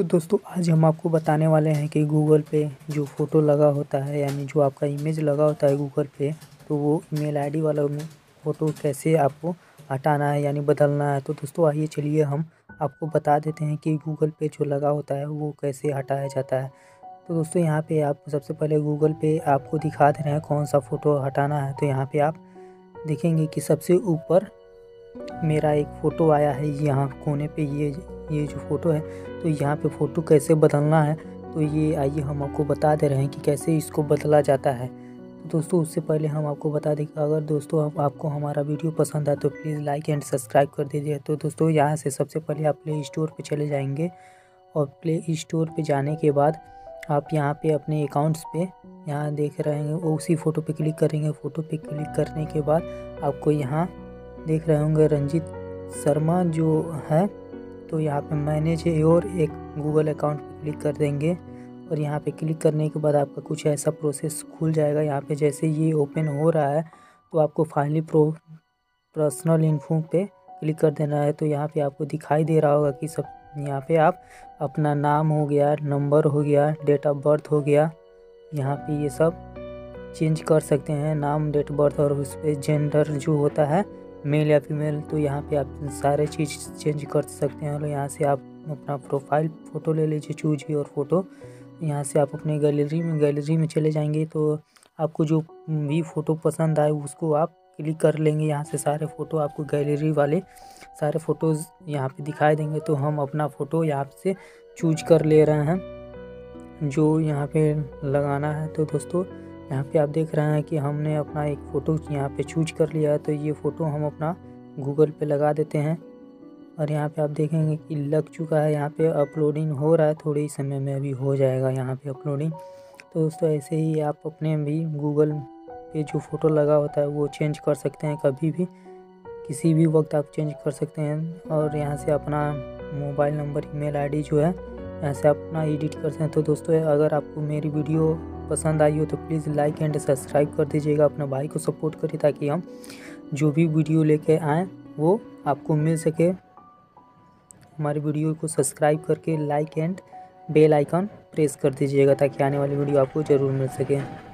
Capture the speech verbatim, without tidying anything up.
दोस्तों आज हम आपको बताने वाले हैं कि गूगल पे जो फ़ोटो लगा होता है यानी जो आपका इमेज लगा होता है गूगल पे, तो वो ईमेल आईडी वाला फ़ोटो कैसे आपको हटाना है यानी बदलना है। तो दोस्तों आइए चलिए हम आपको बता देते हैं कि गूगल पे जो लगा होता है वो कैसे हटाया जाता है। तो दोस्तों यहाँ पे आप सबसे पहले गूगल पे आपको दिखा दे रहे हैं कौन सा फ़ोटो हटाना है। तो यहाँ पर आप देखेंगे कि सबसे ऊपर मेरा एक फ़ोटो आया है, यहाँ कोने पे ये ये जो फ़ोटो है, तो यहाँ पे फ़ोटो कैसे बदलना है। तो ये आइए हम आपको बता दे रहे हैं कि कैसे इसको बदला जाता है। तो दोस्तों उससे पहले हम आपको बता दें कि अगर दोस्तों आप, आपको हमारा वीडियो पसंद आए तो प्लीज़ लाइक एंड सब्सक्राइब कर दीजिए। तो दोस्तों यहाँ से सबसे पहले आप प्ले स्टोर पे चले जाएंगे और प्ले स्टोर पे जाने के बाद आप यहाँ पे अपने अकाउंट्स पे यहाँ देख रहे हैं उसी फ़ोटो पे क्लिक करेंगे। फ़ोटो पे क्लिक करने के बाद आपको यहाँ देख रहे होंगे रंजीत शर्मा जो है, तो यहाँ पे मैनेज और एक गूगल अकाउंट पे क्लिक कर देंगे और यहाँ पे क्लिक करने के बाद आपका कुछ ऐसा प्रोसेस खुल जाएगा। यहाँ पे जैसे ये ओपन हो रहा है तो आपको फाइनली प्रो पर्सनल इन्फो पे क्लिक कर देना है। तो यहाँ पे आपको दिखाई दे रहा होगा कि सब यहाँ पे आप अपना नाम हो गया, नंबर हो गया, डेट ऑफ बर्थ हो गया, यहाँ पे ये सब चेंज कर सकते हैं, नाम, डेट बर्थ और उस पर जेंडर जो होता है मेल या फीमेल, तो यहाँ पे आप सारे चीज़ चेंज कर सकते हैं। और यहाँ से आप अपना प्रोफाइल फ़ोटो ले लीजिए, चूज योर फ़ोटो। यहाँ से आप अपने गैलरी में गैलरी में चले जाएंगे तो आपको जो भी फ़ोटो पसंद आए उसको आप क्लिक कर लेंगे। यहाँ से सारे फ़ोटो आपको गैलरी वाले सारे फ़ोटोज़ यहाँ पे दिखाई देंगे। तो हम अपना फ़ोटो यहाँ से चूज कर ले रहे हैं जो यहाँ पे लगाना है। तो दोस्तों यहाँ पे आप देख रहे हैं कि हमने अपना एक फ़ोटो यहाँ पे चूज कर लिया है। तो ये फ़ोटो हम अपना गूगल पे लगा देते हैं और यहाँ पे आप देखेंगे कि लग चुका है। यहाँ पे अपलोडिंग हो रहा है, थोड़े ही समय में अभी हो जाएगा यहाँ पे अपलोडिंग। तो दोस्तों ऐसे ही आप अपने भी गूगल पे जो फ़ोटो लगा होता है वो चेंज कर सकते हैं, कभी भी किसी भी वक्त आप चेंज कर सकते हैं। और यहाँ से अपना मोबाइल नंबर, ईमेल आईडी जो है यहाँ से अपना एडिट कर सकते हैं। तो दोस्तों अगर आपको मेरी वीडियो पसंद आई हो तो प्लीज़ लाइक एंड सब्सक्राइब कर दीजिएगा, अपने भाई को सपोर्ट करिए ताकि हम जो भी वीडियो लेके आएँ वो आपको मिल सके। हमारी वीडियो को सब्सक्राइब करके like and bell icon press कर दीजिएगा ताकि आने वाली वीडियो आपको ज़रूर मिल सके।